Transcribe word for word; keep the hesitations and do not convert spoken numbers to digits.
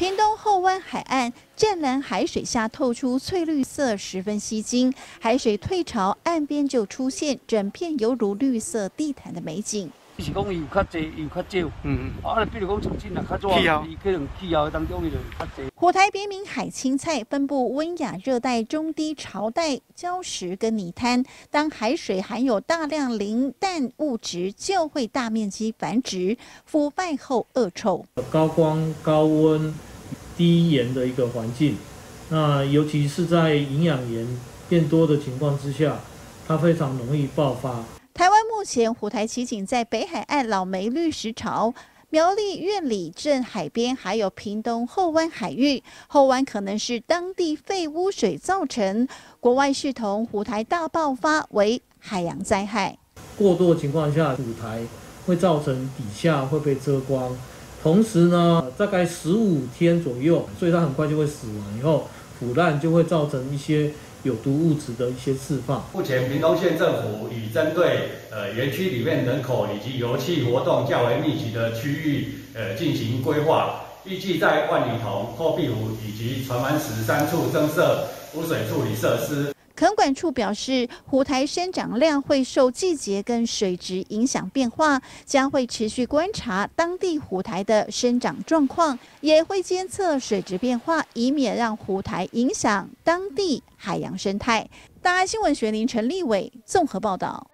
屏东后湾海岸湛蓝海水下透出翠绿色，十分吸睛。海水退潮，岸边就出现整片犹如绿色地毯的美景。 是讲伊有较济，有较少。嗯嗯。啊，比如讲从今啊较早，伊可能气候当中伊就较济。 虎台别名海青菜，分布温亚热带、中低潮带礁石跟泥滩。当海水含有大量磷氮物质，就会大面积繁殖，腐败后恶臭。 高光、高温、低盐的一个环境，那尤其是在营养盐变多的情况之下，它非常容易爆发。 台湾目前虎台奇景在北海岸老梅绿石潮、苗栗苑里镇海边，还有屏东后湾海域。后湾可能是当地废污水造成，国外视同虎台大爆发为海洋灾害。 过多的情况下，虎台会造成底下会被遮光，同时呢，大概十五天左右，所以它很快就会死亡，以后腐烂就会造成一些有毒物质的一些释放。 目前屏东县政府已针对呃园区里面人口以及油气活动较为密集的区域呃进行规划，预计在万里头、后壁湖以及船湾石三处增设污水处理设施。 垦管处表示，虎台生长量会受季节跟水质影响变化，将会持续观察当地虎台的生长状况，也会监测水质变化，以免让虎台影响当地海洋生态。大爱新闻学林陈立伟综合报道。